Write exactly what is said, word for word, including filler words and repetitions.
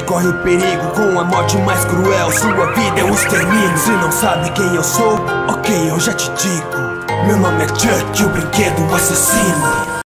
corre perigo com a morte mais cruel. Sua vida é um extermínio. Se não sabe quem eu sou, ok, eu já te digo. Meu nome é Chuck, o brinquedo assassino.